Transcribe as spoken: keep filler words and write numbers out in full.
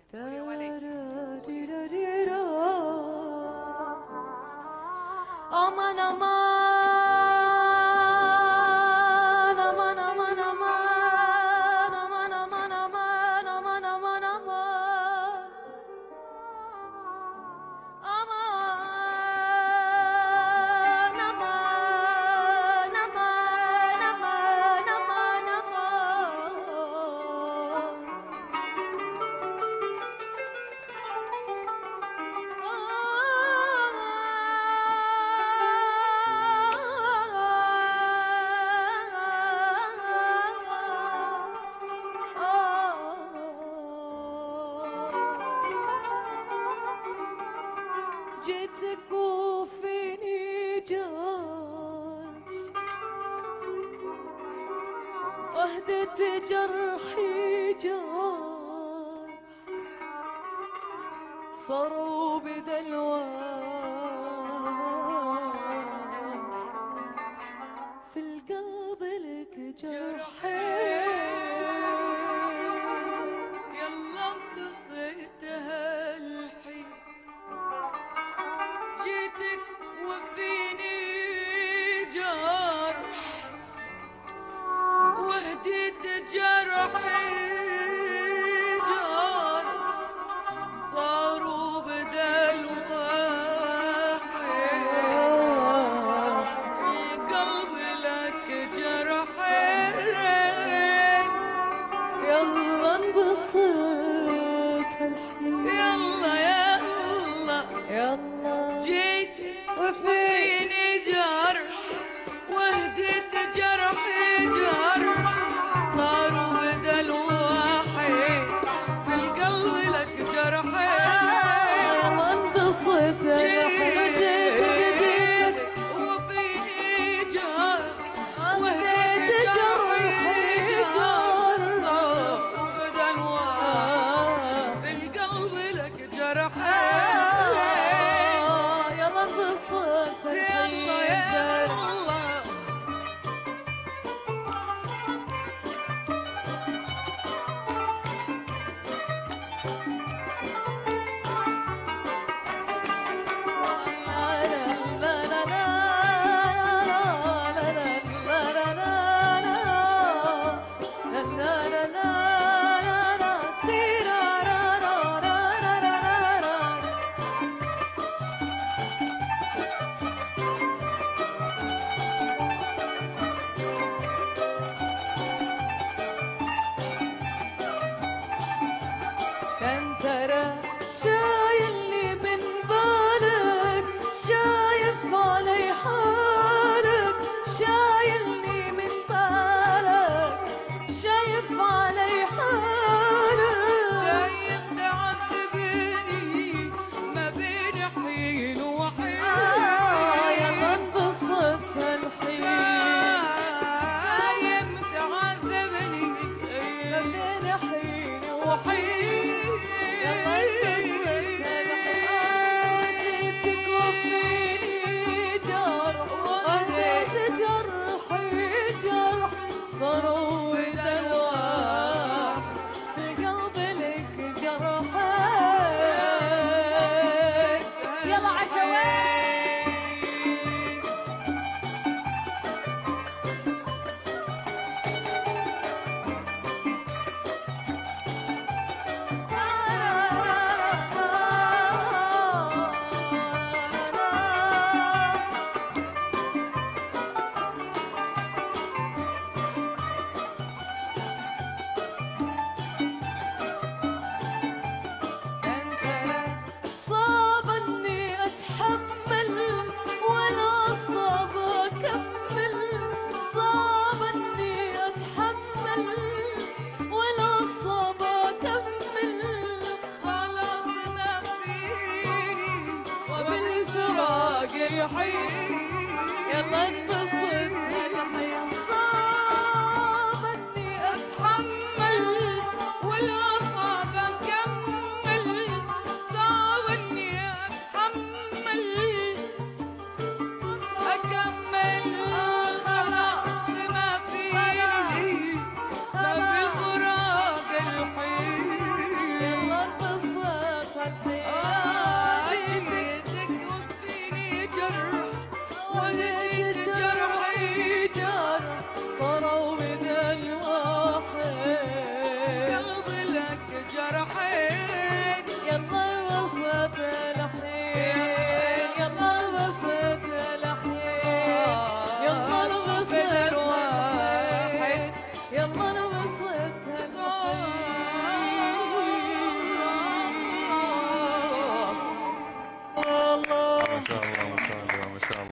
aman aman aman aman aman aman aman aman aman aman aman جيتك وفيني جرح وهدت جرحي جرح صاروا بدلوان في القلب لك جرحين يلا قضيتها الحين جيتك وفيني جرح وهديت جرحي جرح صاروا بدل واحد في القلب لك جرحين يلا انبسط الحين يلا يلا يلا جيت وفيني فيني جرح وهديت جرحي جرح صاروا بدل واحد في القلب لك جرحين يلا انبسط الحين جيتك جيتك وفيني جرح وهديت جرحي جرح صاروا بدل واحد في القلب لك جرحين يلا انبسط يلا الحين يلا كان ترى شايلني من بالك شايف علي حالك شايلني من بالك شايف علي حالك دايم تعذبني ما بين حين وحين آه يلا انبسط الحين دايم تعذبني ما بين حين وحين وحين يلا انبسط الحين جيتك وفيني جرح وهديت جرحي جرح صاروا دلواح في القلب لك جرحين يلا عشوائي صابني اتحمل ولا صاب اكمل صابني اتحمل ولا صاب اكمل خلاص ما فيني وبالفراق يحيي يلا انبسط